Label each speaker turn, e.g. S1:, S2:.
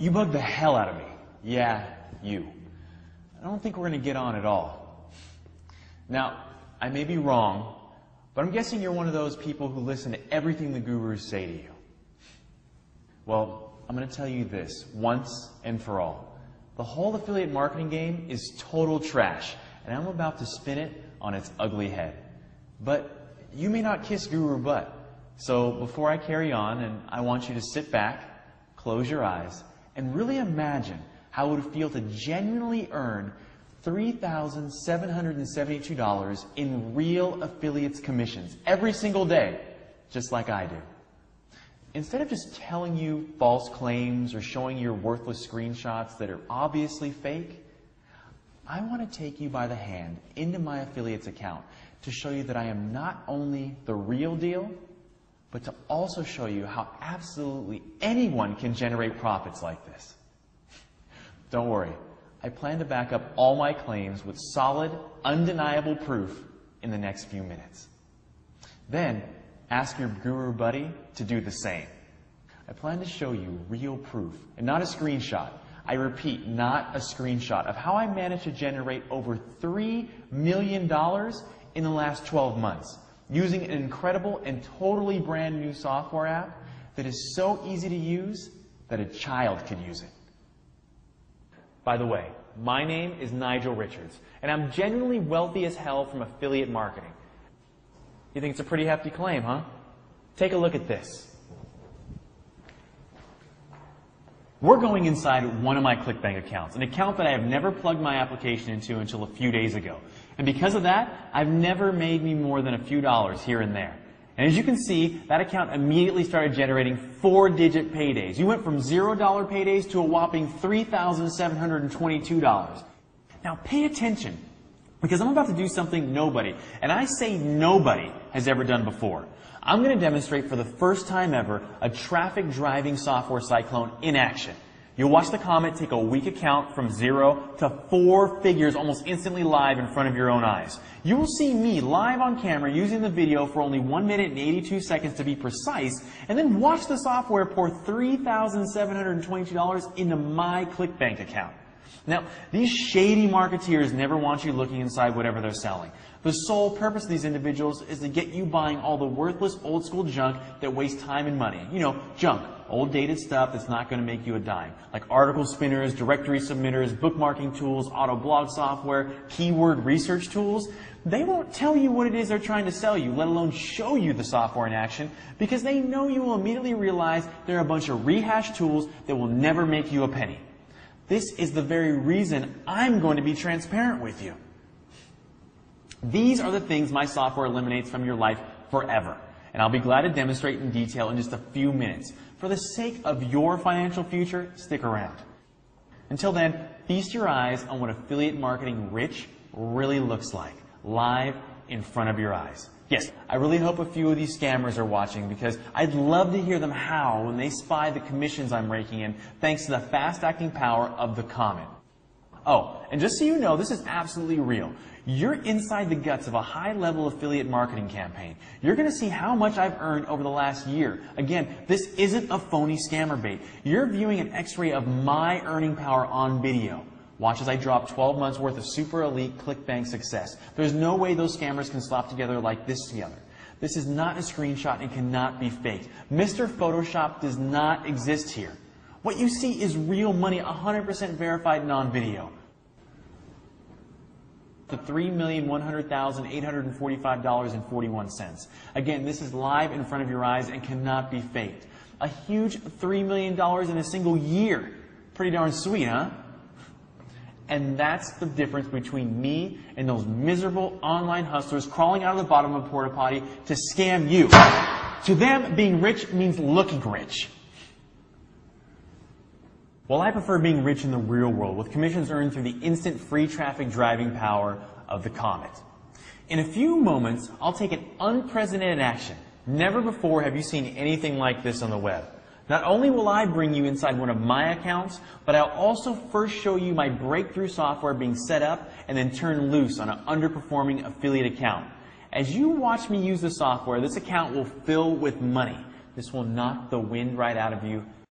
S1: You bugged the hell out of me. Yeah, you. I don't think we're going to get on at all. Now, I may be wrong, but I'm guessing you're one of those people who listen to everything the gurus say to you. Well, I'm going to tell you this once and for all. The whole affiliate marketing game is total trash, and I'm about to spin it on its ugly head. But you may not kiss guru butt. So before I carry on, and I want you to sit back, close your eyes, and really imagine how it would feel to genuinely earn $3,772 in real affiliates commissions every single day, just like I do. Instead of just telling you false claims or showing you worthless screenshots that are obviously fake, I want to take you by the hand into my affiliates account to show you that I am not only the real deal, but to also show you how absolutely anyone can generate profits like this. Don't worry, I plan to back up all my claims with solid, undeniable proof in the next few minutes. Then, ask your guru buddy to do the same. I plan to show you real proof, and not a screenshot. I repeat, not a screenshot of how I managed to generate over $3 million in the last 12 months using an incredible and totally brand new software app that is so easy to use that a child could use it. By the way, my name is Nigel Richards, and I'm genuinely wealthy as hell from affiliate marketing. You think it's a pretty hefty claim, huh? Take a look at this. We're going inside one of my Clickbank accounts, an account that I have never plugged my application into until a few days ago. And because of that, I've never made me more than a few dollars here and there. And as you can see, that account immediately started generating 4-digit paydays. You went from $0 paydays to a whopping $3,722. Now pay attention, because I'm about to do something nobody, and I say nobody, has ever done before. I'm going to demonstrate for the first time ever a traffic driving software cyclone in action. You'll watch the Comet take a weak account from 0 to 4 figures almost instantly live in front of your own eyes. You will see me live on camera using the video for only 1 minute and 82 seconds to be precise, and then watch the software pour $3,722 into my Clickbank account. Now, these shady marketeers never want you looking inside whatever they're selling. The sole purpose of these individuals is to get you buying all the worthless old school junk that wastes time and money. You know, junk. Old dated stuff that's not going to make you a dime. Like article spinners, directory submitters, bookmarking tools, auto blog software, keyword research tools. They won't tell you what it is they're trying to sell you, let alone show you the software in action, because they know you will immediately realize they're a bunch of rehashed tools that will never make you a penny. This is the very reason I'm going to be transparent with you. These are the things my software eliminates from your life forever. And I'll be glad to demonstrate in detail in just a few minutes. For the sake of your financial future, stick around. Until then, feast your eyes on what affiliate marketing rich really looks like, live in front of your eyes. Yes, I really hope a few of these scammers are watching, because I'd love to hear them howl when they spy the commissions I'm raking in thanks to the fast-acting power of the Comet. Oh, and just so you know, this is absolutely real. You're inside the guts of a high-level affiliate marketing campaign. You're going to see how much I've earned over the last year. Again, this isn't a phony scammer bait. You're viewing an X-ray of my earning power on video. Watch as I drop 12 months worth of super elite Clickbank success. There's no way those scammers can slap together like this together. This is not a screenshot and cannot be faked. Mr. Photoshop does not exist here. What you see is real money, 100% verified and on video. The $3,100,845.41. Again, this is live in front of your eyes and cannot be faked. A huge $3 million in a single year. Pretty darn sweet, huh? And that's the difference between me and those miserable online hustlers crawling out of the bottom of a porta potty to scam you. To them, being rich means looking rich. Well, I prefer being rich in the real world, with commissions earned through the instant free traffic driving power of the Comet. In a few moments, I'll take an unprecedented action. Never before have you seen anything like this on the web. Not only will I bring you inside one of my accounts, but I'll also first show you my breakthrough software being set up and then turned loose on an underperforming affiliate account. As you watch me use the software, this account will fill with money. This will knock the wind right out of you